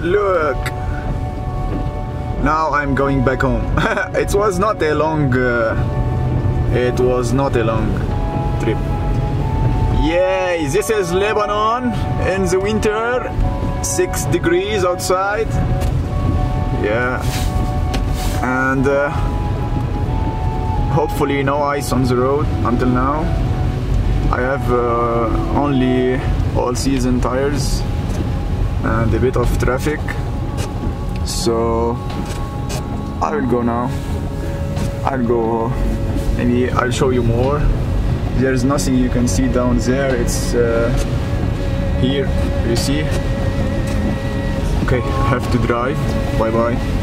Look! Now I'm going back home. It was not a long trip. Yay! This is Lebanon in the winter. 6 degrees outside. Yeah. And hopefully no ice on the road until now. I have only all-season tires and a bit of traffic, so I will go now. I'll go, maybe I'll show you more. There's nothing you can see down there. It's here, you see. Okay, I have to drive. Bye bye.